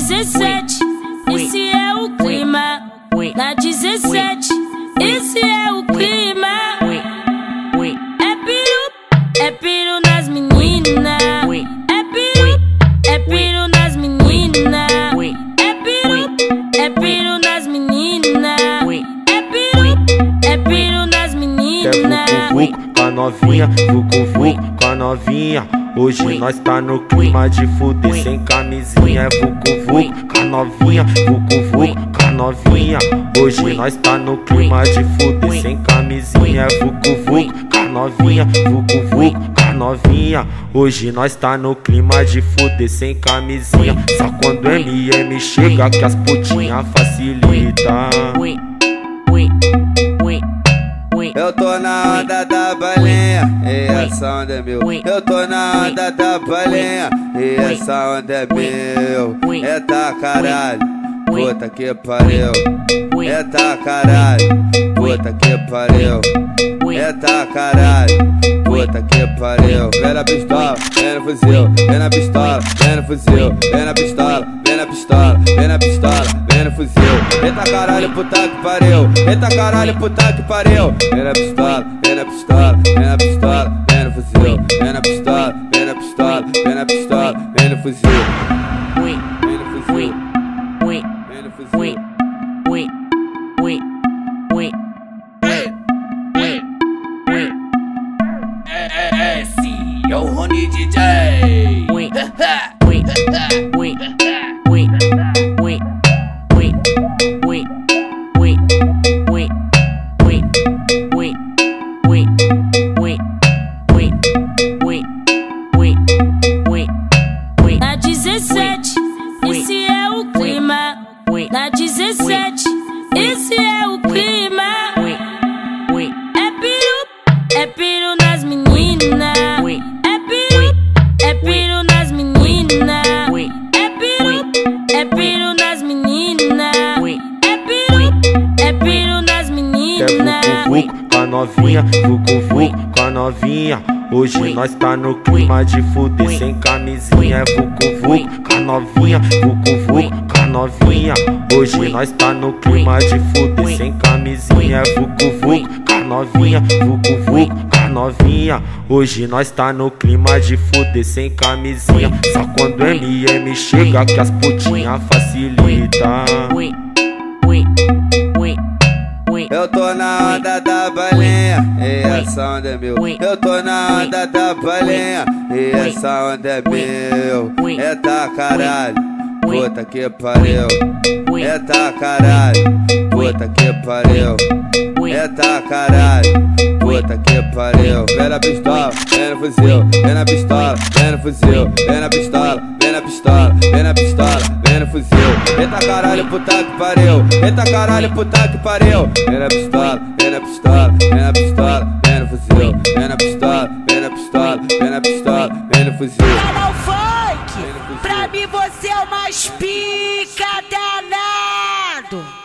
17, esse é o clima. Na 17, esse é o clima. É piro nas meninas. É piro nas meninas. É piro nas meninas. É piro nas meninas. É vucu-vucu com a novinha, vucu-vucu com a novinha. Hoje nós tá no clima de fuder sem camisinha. É vucu-vucu com a novinha, vucu-vucu com a novinha. Hoje nós tá no clima de fuder sem camisinha. É vucu-vucu com a novinha, vucu-vucu com a novinha. Hoje nós tá no clima de fuder sem camisinha. Só quando MM chega que as putinhas facilita. Eu tô na onda da balinha, e essa onda é meu. Eu tô na onda da balinha, e essa onda é meu. Eita caralho, puta que pariu. Eita caralho, puta que pariu. Eita caralho, puta que pariu. Vem na pistola, vem no fuzil, vem na pistola, vem no fuzil, vem na pistola, vem na pistola, vem na pistola, vem no fuzil. Eita caralho, puta que pariu. Eita caralho, puta que pariu. Vem na pistola, vem na pistola, vem na pistola, vem no fuzil, vem na pistola, vem na pistola, vem na pistola, vem no fuzil. Vem no fuzil, vem no fuzil. Esse é o Rony DJ. Na 17, esse é o clima. Na 17, esse é o clima. É piro nas meninas. É piro nas meninas. É piro nas meninas. É piro nas meninas. É vucu-vucu com a novinha, vucu-vucu com a novinha. Hoje nós tá no clima de fuder sem camisinha. É vucu-vucu com a novinha, vucu-vucu com a novinha. Hoje nós tá no clima de fuder sem camisinha. É vucu-vucu com a novinha, vucu-vucu com a novinha. Hoje nós tá no clima de fuder sem camisinha. Só quando MM chega que as putinhas facilita. Eu tô na onda da balinha, e essa onda é meu. Eu tô na onda da balinha, e essa onda é meu. Eita caralho, puta que pariu. Eita caralho, puta que pariu. Eita caralho, puta que pariu. Vem na pistola, vem no fuzil, vem na pistola, vem no fuzil, vem na pistola, vem na pistola, vem na pistola, vem no fuzil. Eita caralho, puta que pariu. Eita caralho, puta que pariu. Vem na pistola, vem na pistola, vem na pistola, vem no fuzil, vem na pistola, vem na pistola, vem na pistola, vem no fuzil. Canal Funk, pra mim você é o mais pica danado.